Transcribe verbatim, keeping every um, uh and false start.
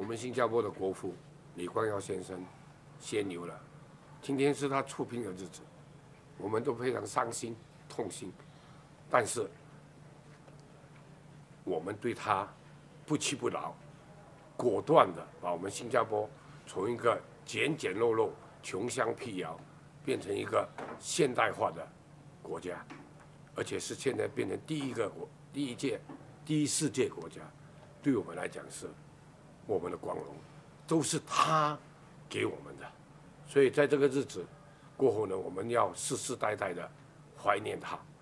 们新加坡的国父李光耀先生先牛了，今天是他出殡的日子，我们都非常伤心痛心，但是我们对他不屈不挠，果断的把我们新加坡从一个简简陋陋、穷乡僻遥，变成一个现代化的国家，而且是现在变成第一个国、第一届、第一世界国家，对我们来讲是我们的光荣，都是他给我们的。所以在这个日子过后呢，我们要世世代代的怀念他。